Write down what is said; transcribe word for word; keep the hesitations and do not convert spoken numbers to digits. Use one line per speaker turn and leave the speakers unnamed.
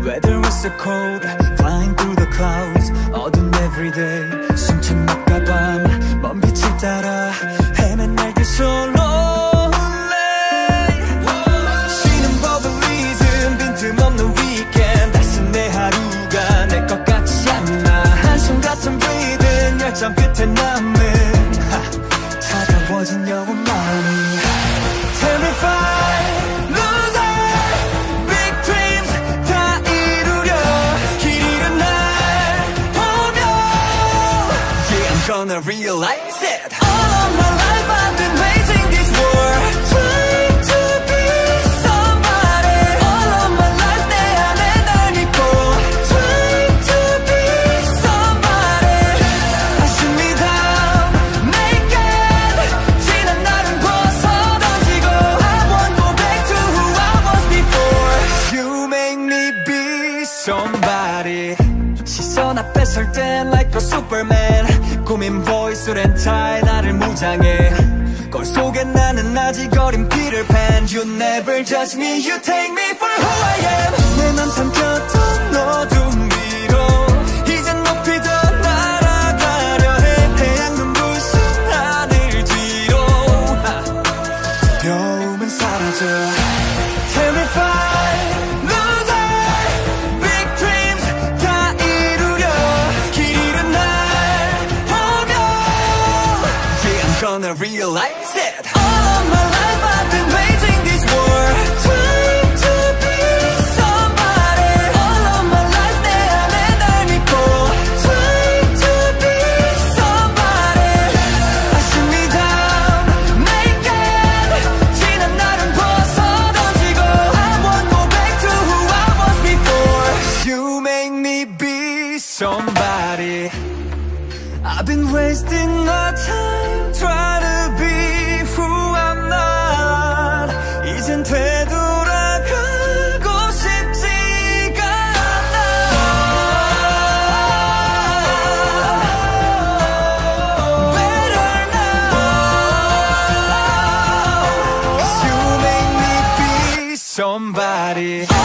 Weather was so cold, flying through the clouds. 어두운 everyday, 숨찬 낮과 밤, 먼 빛을 따라 헤맨 날들 솔로 쉬는 법은 리듬, 빈틈없는 weekend. 다시 내 하루가 내 것 같지 않아. 한숨 같은 breathing, 열정 끝에 남은 하, 차가워진 영혼 마음이 terrified, loser, big dreams 다 이루려 길 잃은 날 보며 Yeah, I'm gonna realize it. All of my life I've been waging this war, trying to be somebody. All of my life 내 안에 날 믿고 trying to be somebody. I shoot me down, naked. 지난 날은 벗어던지고 I won't go back to who I was before. You make me be somebody. 시선 앞에 설 땐 like a superman. 꾸민 보이스 렌타에 나를 무장해. 거울 속에 나는 아직 어린 Peter Pan. You never judge me, you take me for who I am. 내 맘 삼켰던 어둠 위로 이젠 높이 더 날아가려 해. 태양 눈부신 하늘 뒤로 두려움은 사라져. Terrified, loser, big dreams 다 이루려 길 잃은 날 보며 Yeah, I'm gonna realize it. All of my life I've been waging this war, trying to be somebody. All of my life 내 안에 날 믿고 trying to be somebody. I shoot me down, naked. 지난 날은 벗어던지고 I won't go back to who I was before. You make me be somebody. I've been wasting my time trying to be who I'm not. 이젠 되돌아가고 싶지가 않아. Better now, 'cause you make me be somebody.